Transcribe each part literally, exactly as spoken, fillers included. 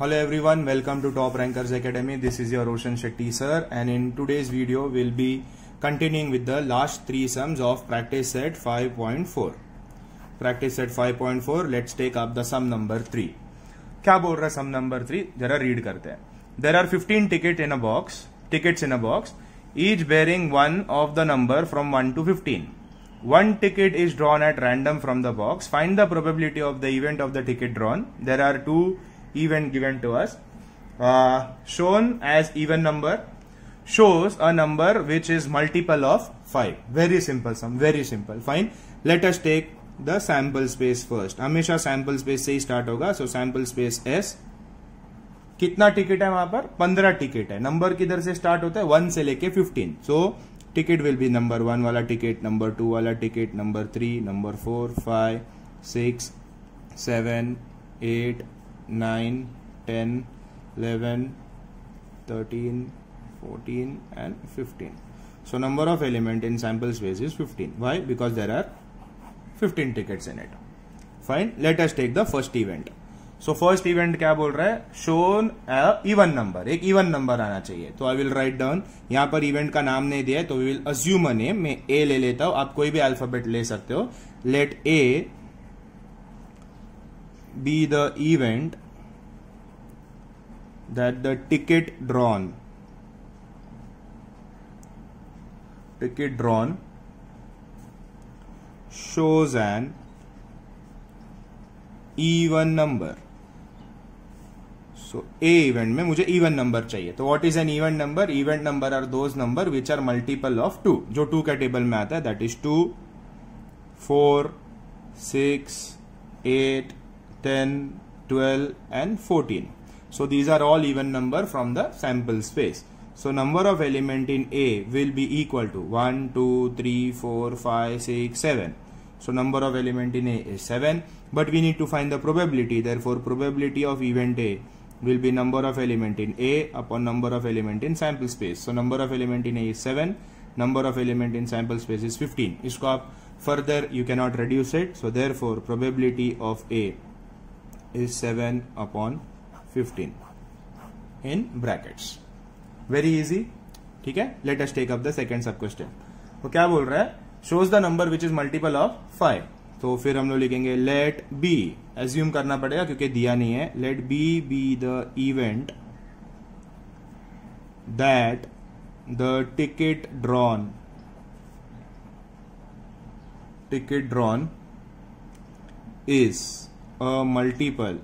Hello everyone, welcome to Top Rankers Academy. This is your Roshan Shetty sir, and in today's video we'll be continuing with the last three sums of practice set five point four. Practice set five point four. Let's take up the sum number three. क्या बोल रहा है sum number three? जरा read करते हैं. There are fifteen tickets in a box. Tickets in a box, each bearing one of the number from one to fifteen. One ticket is drawn at random from the box. Find the probability of the event of the ticket drawn. There are two events given to us. Uh, shown as even number shows a number which is multiple of five. Very simple sum. Very simple. Fine. Let us take the sample space first. हमेशा sample space से ही start होगा. So sample space S. कितना ticket है वहां पर? पंद्रह ticket है. नंबर किधर से स्टार्ट होता है? वन से लेके fifteen. So ticket will be number one वाला टिकट, नंबर टू वाला ticket, number three, number four, five, six, seven, eight, nine, ten, eleven, thirteen, fourteen and fifteen. So number of element in sample space is fifteen. Why? Because there are fifteen tickets in it. Fine. Let us take the first event. So first event क्या बोल रहा है? Shown a even number. एक even number आना चाहिए. तो I will write down. यहाँ पर event का नाम नहीं दिया है, तो we will assume a name. मैं A ले लेता हूँ. आप कोई भी alphabet ले सकते हो. Let A be the event that the ticket drawn ticket drawn shows an even number. So A event में मुझे even number चाहिए. तो what is an even number? Even number are those number which are multiple of two. जो two का table में आता है, that is two, four, six, eight, ten, twelve and fourteen. So these are all even number from the sample space. So number of element in A will be equal to one, two, three, four, five, six, seven. So number of element in A is seven, but we need to find the probability. Therefore probability of event A will be number of element in A upon number of element in sample space. So number of element in A is seven, number of element in sample space is fifteen. इसको आप further you cannot reduce it. So therefore probability of A is seven upon fifteen in brackets. Very easy. ठीक है. Let us take up the second sub question. तो क्या बोल रहा है? Shows the number which is multiple of five. तो फिर हम लोग लिखेंगे let B. Assume करना पड़ेगा क्योंकि दिया नहीं है. Let B be the event that the ticket drawn ticket drawn is a multiple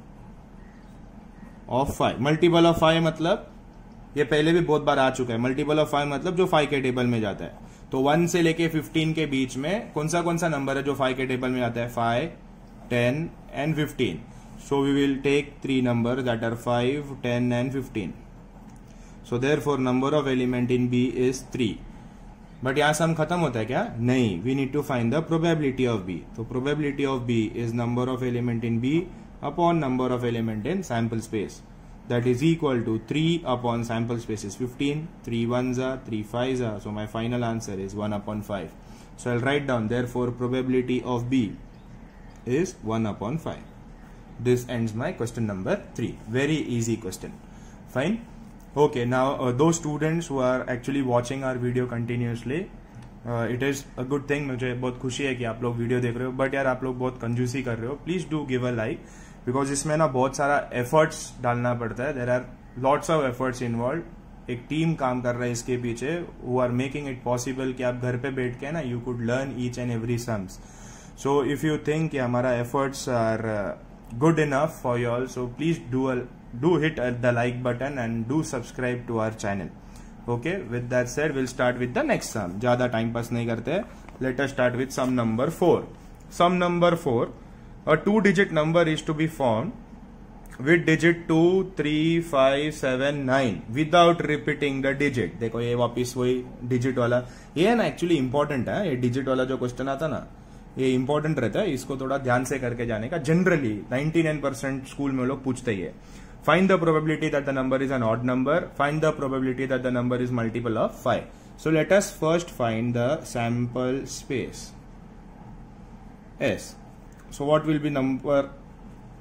of five. Multiple of five मतलब ये पहले भी बहुत बार आ चुका है. मल्टीपल ऑफ फाइव मतलब जो फाइव के टेबल में जाता है. तो वन से लेके फिफ्टीन के बीच में कौन सा कौन सा नंबर है जो फाइव के टेबल में आता है? Five, ten and fifteen. So we will take three number that are five, ten and fifteen. So therefore number of element in B is three. But यहां सम खत्म होता है क्या? नहीं. We need to find the probability of B. तो probability of B is number of element in B upon number of element in sample space. That is equal to three upon sample space is fifteen. three ones are, three fives are. So my final answer is one upon five. So I'll write down therefore probability of B is one upon five. This ends my question number three. Very easy question. Fine. Okay, now uh, those students who are actually watching our video continuously, uh, it is a good thing. मुझे बहुत खुशी है कि आप लोग video देख रहे हो. बट यार आप लोग बहुत कंजूसी कर रहे हो. Please do give a like. Because इसमें ना बहुत सारा एफर्ट्स डालना पड़ता है. There are lots of efforts involve. एक टीम काम कर रहा है इसके पीछे, who are making it possible कि आप घर पे बैठ के ना you could learn each and every sums. So if you think कि हमारा efforts are good enough for you all, so please do do hit the like button and do subscribe to our channel. Okay, with that said will start with the next sum. ज्यादा time pass नहीं करते. Let us start with sum number four. Sum number four. A two-digit number is to be formed with digit two, three, five, seven, nine without repeating the digit. देखो ये वापिस वही digit वाला. ये है ना एक्चुअली इंपॉर्टेंट है. ये digit वाला जो क्वेश्चन आता ना, ये इंपॉर्टेंट रहता है. इसको थोड़ा ध्यान से करके जाने का. जनरली ninety-nine percent स्कूल में लोग पूछते ही है. Find the probability that the number is an odd number. Find the probability that the number is multiple of five. So let us first find the sample space S. So what will be number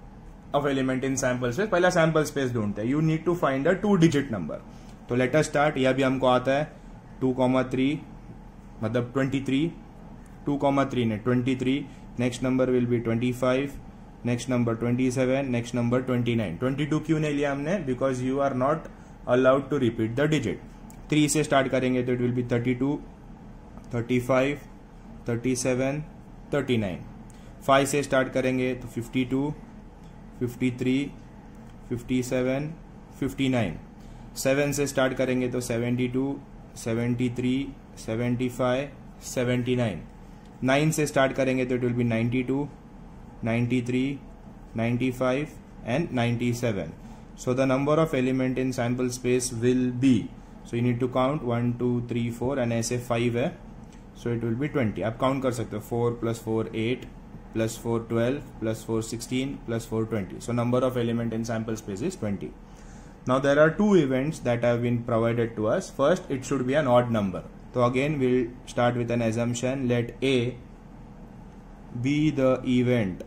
of element in sample space, पहला sample space ढूंढते हैं. You need to find a two digit number. तो let us start. यह भी हमको आता है two comma three मतलब twenty three. Two comma three ने twenty three. Next number will be twenty five. Next number twenty seven. Next number twenty nine. Twenty two क्यों नहीं लिया हमने? Because you are not allowed to repeat the digit. Three से start करेंगे तो it will be thirty two, thirty five, thirty seven, thirty nine. Five से start करेंगे तो fifty two, fifty three, fifty seven, fifty nine. Seven से start करेंगे तो seventy two, seventy three, seventy five, seventy nine. Nine से start करेंगे तो it will be ninety two, ninety three, ninety five and ninety seven. So the number of element in sample space will be, so you need to count one, two, three, four and ऐसे five है, so it will be twenty. आप count कर सकते हो four plus four eight plus four twelve plus four sixteen plus four twenty. So number of element in sample space is twenty. Now there are two events that have been provided to us. First, it should be an odd number. So again we'll start with an assumption. Let A be the event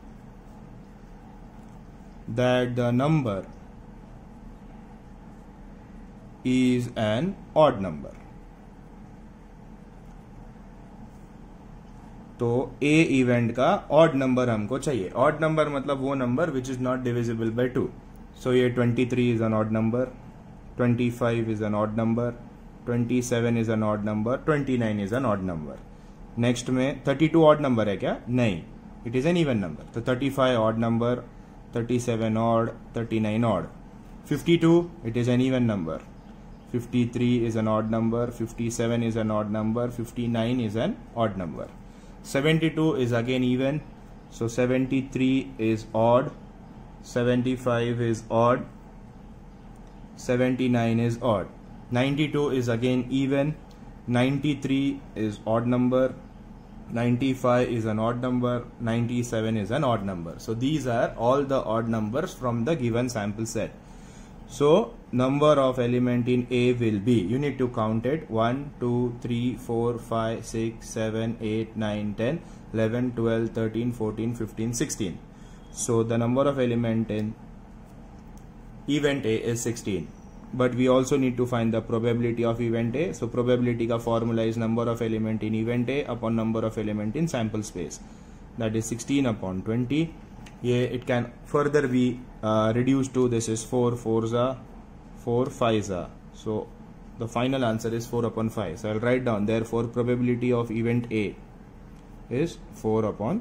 that the number is an odd number. तो A event का odd number हमको चाहिए. Odd number मतलब वो number which is not divisible by two. So ये twenty three is an odd number, twenty five is an odd number, twenty seven is an odd number, twenty nine is an odd number. Next में thirty two odd number है क्या? नहीं, it is an even number. तो thirty five odd number, thirty seven odd, thirty nine odd. Fifty two it is an even number. fifty-three is an odd number, fifty-seven is an odd number, fifty-nine is an odd number. seventy-two is again even, so seventy-three is odd, seventy-five is odd, seventy-nine is odd. ninety-two is again even, ninety-three is odd number, ninety-five is an odd number, ninety-seven is an odd number. So these are all the odd numbers from the given sample set. So number of element in A will be, you need to count it, one, two, three, four, five, six, seven, eight, nine, ten, eleven, twelve, thirteen, fourteen, fifteen, sixteen. So the number of element in event A is sixteen. But we also need to find the probability of event A. So probability ka formula is number of element in event A upon number of element in sample space. That is sixteen upon twenty. Yeah, it can further be uh, reduced to, this is four fours are, four fives are. So the final answer is four upon five. So I'll write down, therefore probability of event A is four upon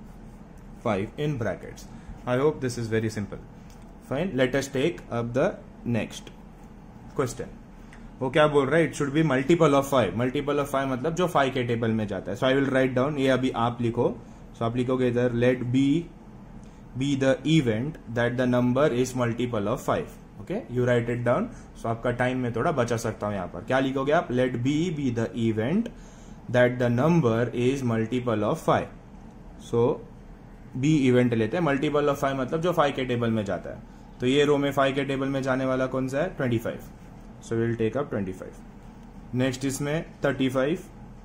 five in brackets. I hope this is very simple. Fine, let us take up the next question. वो क्या बोल रहा है? It should be multiple of five. Multiple of five मतलब जो five के table में जाता है. So I will write down, ये अभी आप लिखो. So आप लिखोगे इधर, let B be the event that the number is multiple of five. Okay, you write it down. So आपका टाइम में थोड़ा बचा सकता हूं. यहाँ पर क्या लिखोगे आप? Let B be the event that the number is multiple of five. So B event लेते हैं. multiple of five मतलब जो five के टेबल में जाता है. तो ये रो में five के टेबल में जाने वाला कौन सा है? Twenty five. So we'll take up twenty five. Next इसमें थर्टी फाइव.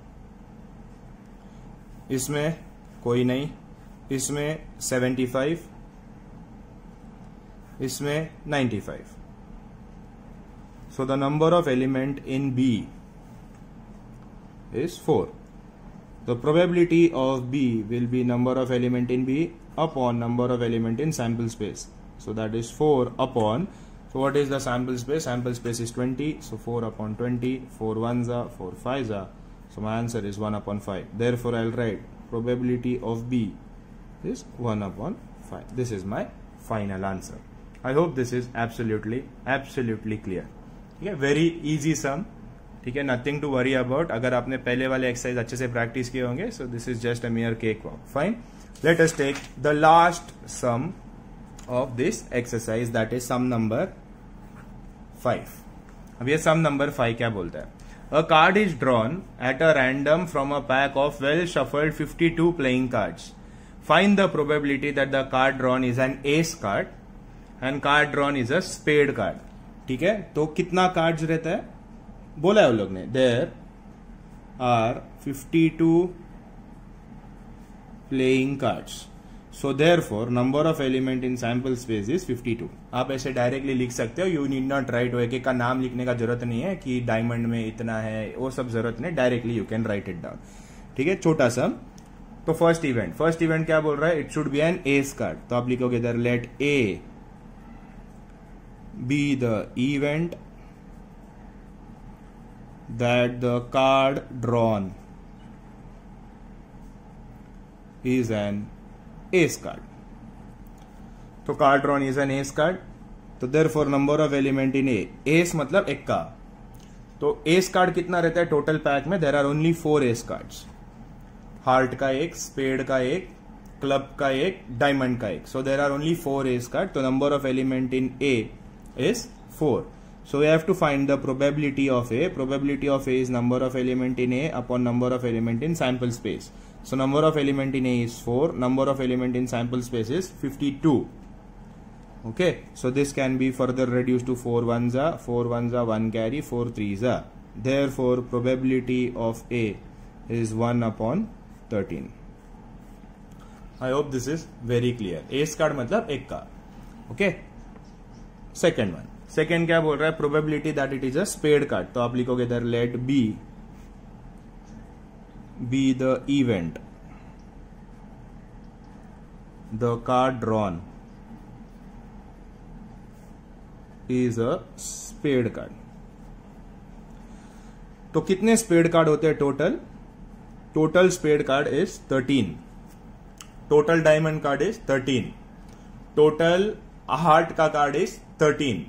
इसमें कोई नहीं. इसमें सेवेंटी फाइव, इसमें ninety five. So the number of element in B is four. The probability of B will be number of element in B upon number of element in sample space. So that is four upon, so what is the sample space? Sample space is twenty, so four upon twenty, four ones are, four fives are, so my answer is one upon five. Therefore I'll write probability of B is one upon five. This is my final answer. I hope this is absolutely absolutely clear. ठीक है, very easy sum. ठीक है, nothing to worry about. अगर आपने पहले वाले exercise अच्छे से प्रैक्टिस किए होंगे, so this is just a mere cakewalk. Fine. Let us take the last sum of this exercise, that is sum number five. अब ये sum number five क्या बोलता है? A card is drawn at a random from a pack of well shuffled fifty-two playing cards. Find the probability that the card drawn is an ace card and card drawn is a spade card. ठीक है, तो कितना cards रहता है? बोला है उन लोग ने, there are fifty-two playing cards. So therefore number of element in sample space is fifty two. आप ऐसे डायरेक्टली लिख सकते हो. You need not write. एक एक का नाम लिखने का जरूरत नहीं है कि डायमंड में इतना है, वो सब जरूरत नहीं. Directly you can write it down. ठीक है, छोटा सा. तो फर्स्ट इवेंट फर्स्ट इवेंट क्या बोल रहा है? It should be an ace card. तो आप लिखोगे इधर let A be the event that the card drawn is an ace card. तो card drawn is an ace card. तो therefore number of element in A. Ace मतलब एक्का. तो ace card कितना रहता है टोटल पैक में? There are only four ace cards. Heart का एक, स्पेड का एक, क्लब का एक, डायमंड का एक. So there are only four ace card. तो number of element in A is four. So we have to find the probability of A. Probability of A is number of element in A upon number of element in sample space. So number of element in A is four. Number of element in sample space is fifty-two. Okay. So this can be further reduced to four ones are, four ones are, one carry, four threes are. Therefore probability of A is one upon thirteen. I hope this is very clear. Ace card मतलब एक का. Okay. Second one. Second क्या बोल रहा है? Probability that it is a spade card. तो आप लिखोगे इधर let B be the event the card drawn is a spade card. तो कितने स्पेड कार्ड होते हैं total? Total spade card is thirteen. Total diamond card is thirteen. Total heart का card is thirteen.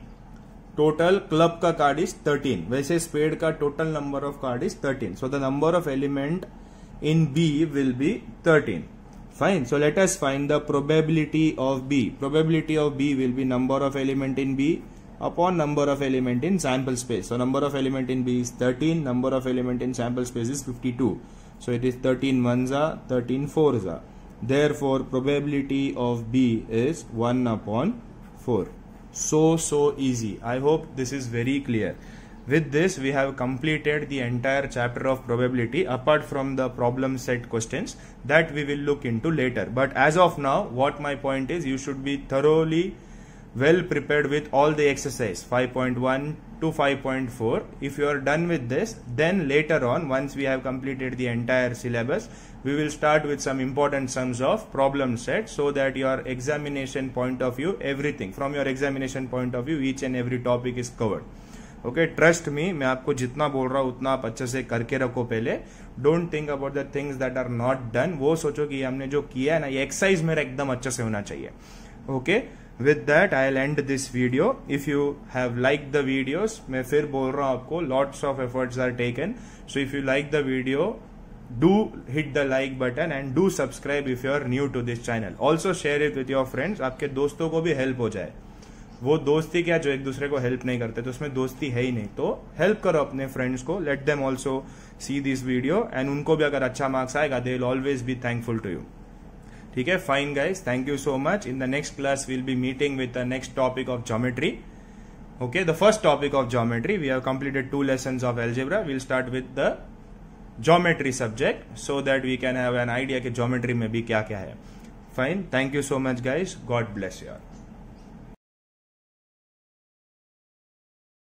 Total club का card is thirteen. वैसे spade का total number of card is thirteen. So the number of element in B will be thirteen. Fine. So let us find the probability of B. Probability of B will be number of element in B upon number of element in sample space. So number of element in B is thirteen. Number of element in sample space is fifty two. So it is thirteen ones are, thirteen fours are. Therefore probability of B is one upon four. So so easy. I hope this is very clear. With this we have completed the entire chapter of probability apart from the problem set questions that we will look into later. But as of now what my point is, you should be thoroughly well prepared with all the exercise five point one to five point four. If you are done with this, then later on once we have completed the entire syllabus, we will start with some important sums of problem set so that your examination point of view, everything from your examination point of view, each and every topic is covered. Okay, trust me, मैं आपको जितना बोल रहा हूँ उतना आप अच्छे से करके रखो पहले. Don't think about the things that are not done. वो सोचो कि हमने जो किया है ना, ये एक्सरसाइज मेरा एकदम अच्छे से होना चाहिए. Okay, with that I'll end this video. If you have liked the videos, मैं फिर बोल रहा हूँ आपको, lots of efforts are taken. So if you like the video, do hit the like button and do subscribe if you are new to this channel. Also share it with your friends. आपके दोस्तों को भी help हो जाए. वो दोस्ती क्या जो एक दूसरे को हेल्प नहीं करते, तो उसमें दोस्ती है ही नहीं. तो हेल्प करो अपने फ्रेंड्स को. Let them also see this video and उनको भी अगर अच्छा मार्क्स आएगा they will always be thankful to you. ठीक है, fine guys, thank you so much. In the next class will be meeting with the next topic of geometry. Okay, the first topic of geometry. We have completed two lessons of algebra. We'll start with the geometry subject so that we can have an idea कि geometry में भी क्या क्या है. Fine. Thank you so much guys. God bless you all.